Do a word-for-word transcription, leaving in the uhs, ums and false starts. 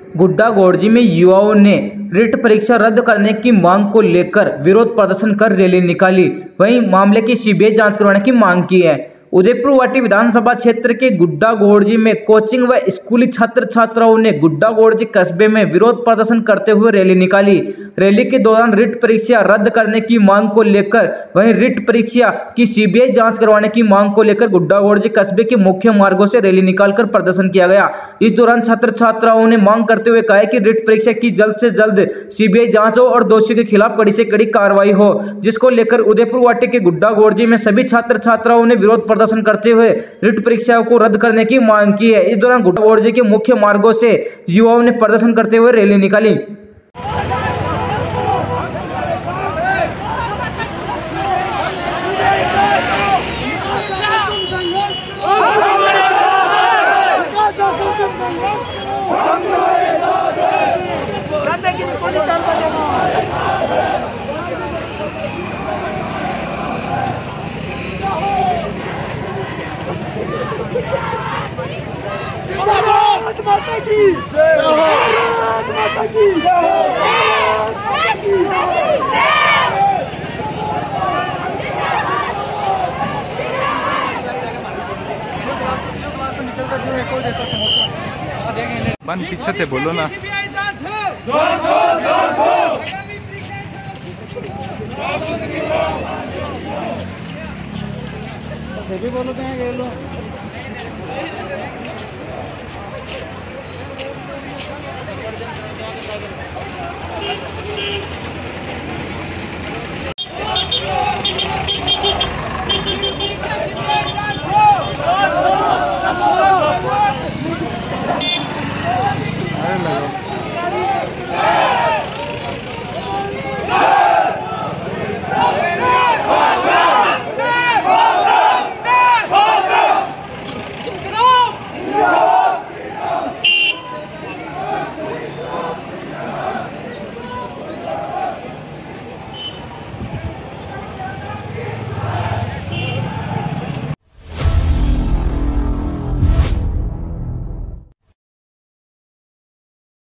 गुड्डा गोड़जी में युवाओं ने रिट परीक्षा रद्द करने की मांग को लेकर विरोध प्रदर्शन कर रैली निकाली। वहीं मामले की सीबीआई जांच करवाने की मांग की है। उदयपुर वाटी विधानसभा क्षेत्र के गुड्डा गोड़जी में कोचिंग व स्कूली छात्र छात्राओं ने गुड्डा गोड़जी कस्बे में विरोध प्रदर्शन करते हुए रैली निकाली। रैली के दौरान रिट परीक्षा रद्द करने की मांग को लेकर वहीं रिट परीक्षा की सीबीआई जांच करवाने की मांग को लेकर गुड्डा गोड़जी कस्बे के मुख्य मार्गों से रैली निकालकर प्रदर्शन किया गया। इस दौरान छात्र छात्राओं ने मांग करते हुए कहा कि रिट परीक्षा की जल्द से जल्द सीबीआई जांच हो और दोषियों के खिलाफ कड़ी से कड़ी कार्रवाई हो, जिसको लेकर उदयपुर वाटी के गुड्डा गोड़जी में सभी छात्र छात्राओं ने विरोध प्रदर्शन करते हुए रिट परीक्षा को रद्द करने की मांग की है। इस दौरान गुड्डा गोड़जी के मुख्य मार्गों से युवाओं ने प्रदर्शन करते हुए रैली निकाली। भारत माता की जय, भारत माता की जय। बन पीछे थे, बोलो ना। बोलो तो ये लो। अरे लगा